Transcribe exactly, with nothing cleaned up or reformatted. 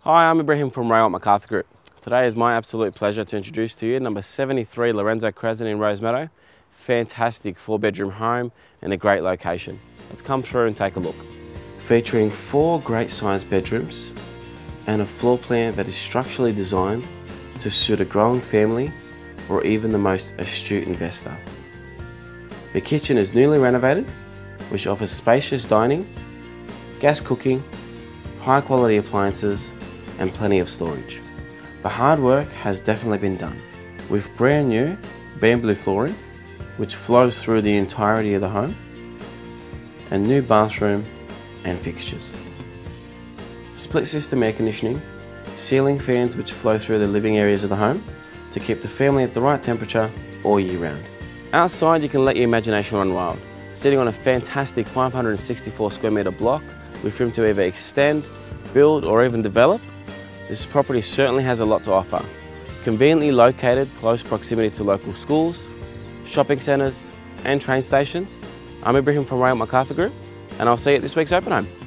Hi, I'm Ibrahim from Rayot MacArthur Group. Today is my absolute pleasure to introduce to you number seventy-three Lorenzo Crescent in Rosemeadow. Fantastic four bedroom home in a great location. Let's come through and take a look. Featuring four great sized bedrooms and a floor plan that is structurally designed to suit a growing family or even the most astute investor. The kitchen is newly renovated, which offers spacious dining, gas cooking, high quality appliances and plenty of storage. The hard work has definitely been done with brand new bamboo flooring which flows through the entirety of the home, and new bathroom and fixtures. Split system air conditioning, ceiling fans which flow through the living areas of the home to keep the family at the right temperature all year round. Outside you can let your imagination run wild, sitting on a fantastic five hundred sixty-four square metre block with room to either extend, build or even develop. This property certainly has a lot to offer. Conveniently located, close proximity to local schools, shopping centres and train stations. I'm Ibrahim from Rayot MacArthur Group, and I'll see you at this week's open home.